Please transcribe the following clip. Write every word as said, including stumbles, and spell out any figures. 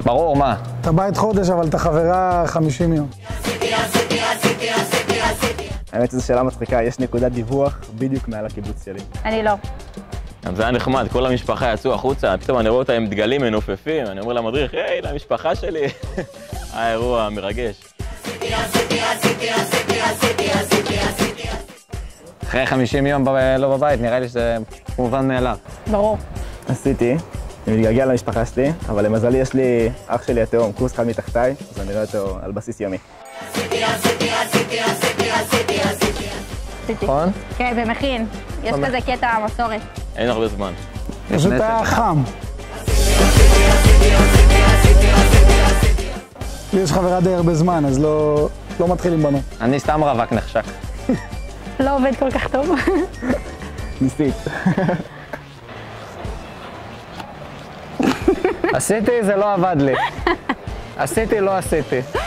ברור, מה? אתה בית חודש, אבל אתה חברה חמישים יום. האמת שזו שאלה מצחיקה, יש נקודת דיווח בדיוק מעל הקיבוץ שלי. אני לא. גם זה היה נחמד, כל המשפחה יצאו החוצה, פתאום אני רואה אותה עם דגלים מנופפים, אני אומר למדריך, היי, למשפחה שלי. היה אירוע מרגש. אחרי חמישים יום לא בבית, נראה לי שזה מובן מאליו. ברור. עשיתי, אני מתגעגע למשפחה שלי, אבל למזלי יש לי אח שלי התאום, קורס אחד מתחתיי, אז אני רואה אותו על בסיס יומי. נכון? כן, במכין. יש כזה קטע מסורת. אין הרבה זמן. פשוט היה חם. לי יש חברה די הרבה זמן, אז לא מתחילים בנו. אני סתם רווק נחשק. לא עובד כל כך טוב. ניסית. עשיתי, זה לא עבד לי. עשיתי, לא עשיתי.